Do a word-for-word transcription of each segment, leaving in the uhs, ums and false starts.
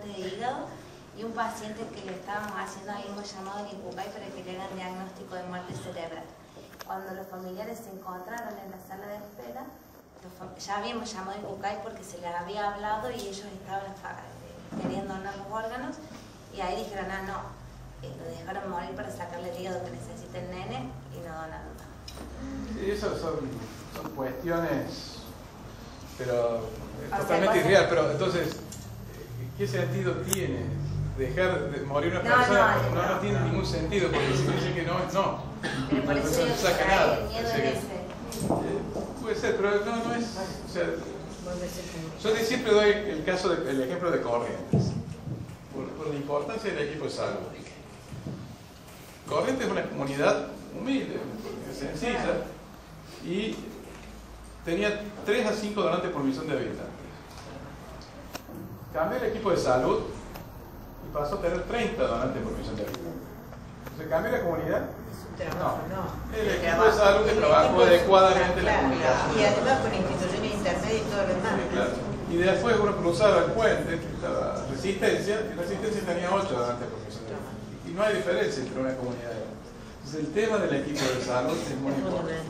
trasplante de hígado y un paciente que le estábamos haciendo ahí un llamado en Icucay para que le hagan diagnóstico de muerte cerebral. Cuando los familiares se encontraron en la sala de espera, ya habíamos llamado a Icucay porque se les había hablado y ellos estaban queriendo donar los órganos, y ahí dijeron, ah, no, eh, lo dejaron morir para sacarle el hígado que necesita el nene y no donaron nada. Sí, esas son, son cuestiones, pero O totalmente sea, irreal. Pero entonces, ¿qué sentido tiene dejar de morir una no, persona? No, no, no, no tiene no. ningún sentido, porque si me dice que no, es no. Pero por La eso persona digo no que saca por ahí nada. el miedo O sea es que, ese. eh, puede ser, pero no, no es. O sea, yo siempre doy el caso, de, el ejemplo de Corrientes, por, por la importancia del equipo de salud. Corrientes es una comunidad humilde, sencilla, y tenía tres a cinco donantes por millón de habitantes. Cambió el equipo de salud y pasó a tener treinta donantes por millón de habitantes. ¿Se cambió la comunidad? Trabajo, no. no. El equipo de salud que trabajó adecuadamente en la claro, comunidad. Y además con instituciones intermedias y todo lo demás. Sí, claro. Y después uno cruzaba el puente, estaba Resistencia, y Resistencia tenía ocho donantes por millón de habitantes. Y no hay diferencia entre una comunidad y otra. Entonces el tema del equipo de salud es muy importante.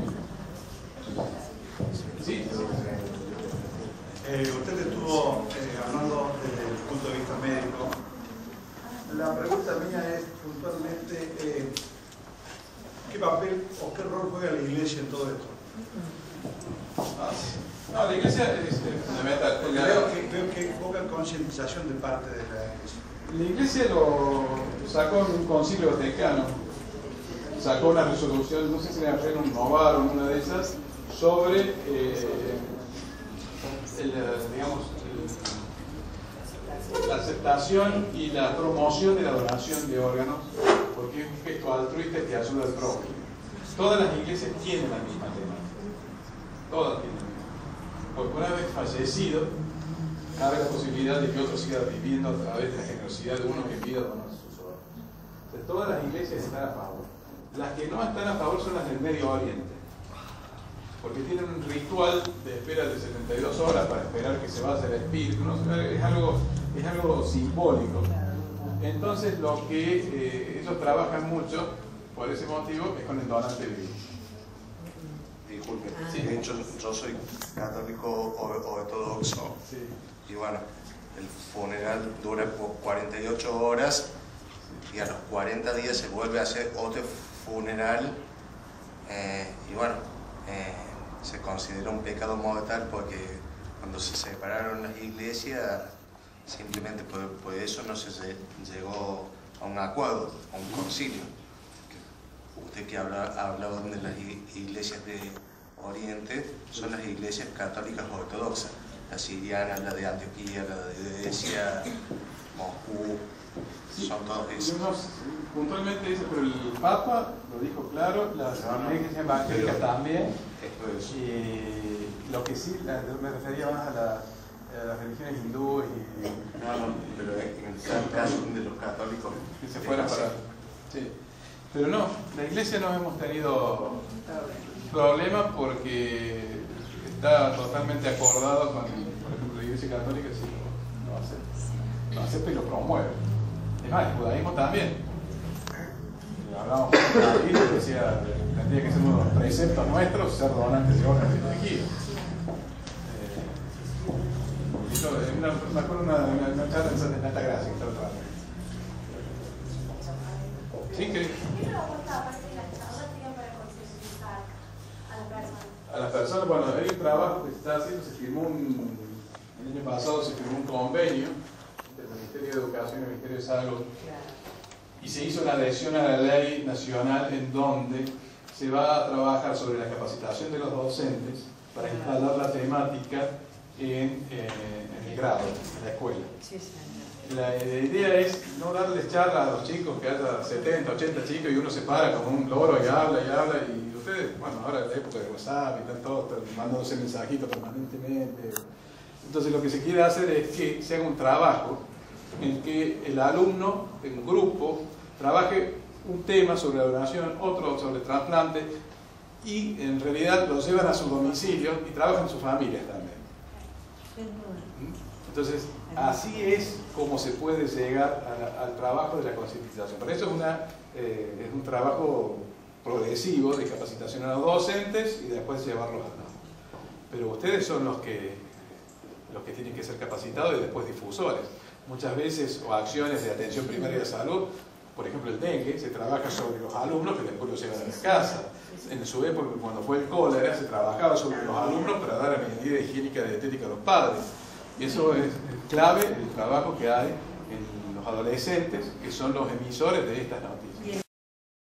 Sí. Eh, usted estuvo eh, hablando desde el punto de vista médico. La pregunta mía es puntualmente eh, ¿qué papel o qué rol juega la Iglesia en todo esto? Ah, sí. No, la Iglesia es, es fundamental. Porque veo que, veo que hay poca concientización de parte de la Iglesia. La Iglesia lo sacó en un concilio vaticano, sacó una resolución, no sé si era en Novar o en una de esas, sobre eh, el, digamos, el, la aceptación y la promoción de la donación de órganos, porque es un gesto altruista que ayuda al prójimo. Todas las iglesias tienen la misma temática, todas tienen la misma, porque una vez fallecido, cabe la posibilidad de que otro siga viviendo a través de la generosidad de uno que pida donar sus órganos. Entonces, todas las iglesias están a favor. Las que no están a favor son las del Medio Oriente, porque tienen un ritual de espera de setenta y dos horas para esperar que se vaya el espíritu, ¿no? es, algo, es algo simbólico. Entonces lo que eh, ellos trabajan mucho, por ese motivo, es con el donante vivo. Disculpe, Sí. de hecho yo soy católico ortodoxo, Sí. y bueno, el funeral dura por cuarenta y ocho horas y a los cuarenta días se vuelve a hacer otro funeral, eh, y bueno, eh, se considera un pecado mortal porque cuando se separaron las iglesias, simplemente por, por eso no se llegó a un acuerdo, a un concilio. Usted que habla, hablaba de las iglesias de Oriente, son las iglesias católicas ortodoxas, la siriana, la de Antioquía, la de Grecia, Moscú, Sí, son todos y esos. unos puntualmente dice, pero el Papa lo dijo claro, las iglesias evangélicas también, Esto es. y lo que sí, la- me refería más a, la, a las religiones hindúes y No, no, pero en el caso de los católicos, que se fueran para... Sí. Pero no, la iglesia no hemos tenido problemas porque está totalmente acordado con, por ejemplo, la iglesia católica, sí lo, lo acepta, lo acepta y lo promueve. Es más, el judaísmo también. Hablamos con David y decía, tendría que ser uno de los preceptos nuestros ser donantes de órganos elegidos. Eh, yo, una, me acuerdo una, una, una charla en Santa Gracia que estaba trabajando. Sí, que ¿Qué propuesta aparte de la charla tienen para concientizar a las personas? a las personas, bueno, hay un trabajo que se está haciendo, se firmó un, el año pasado se firmó un convenio entre el Ministerio de Educación y el Ministerio de Salud y se hizo una adhesión a la ley nacional en donde se va a trabajar sobre la capacitación de los docentes para instalar la temática en, eh, en el grado, en la escuela. La, la idea es no darles charlas a los chicos, que haya setenta, ochenta chicos y uno se para como un loro y habla y habla y ustedes, bueno, ahora es la época de WhatsApp y están todos mandándose mensajitos permanentemente. Entonces lo que se quiere hacer es que se haga un trabajo en que el alumno, en un grupo, trabaje un tema sobre la donación, otro sobre el trasplante y en realidad lo llevan a su domicilio y trabajan en sus familias también. Entonces, así es como se puede llegar a la, al trabajo de la concientización. Por eso es, una, eh, es un trabajo progresivo de capacitación a los docentes y después llevarlos a cabo. Pero ustedes son los que, los que tienen que ser capacitados y después difusores. Muchas veces, o acciones de atención primaria de salud, por ejemplo el dengue, se trabaja sobre los alumnos que después los llevan a la casa. En su época, cuando fue el cólera, se trabajaba sobre los alumnos para dar la medida higiénica y dietética a los padres. Y eso es clave el trabajo que hay en los adolescentes, que son los emisores de estas noticias.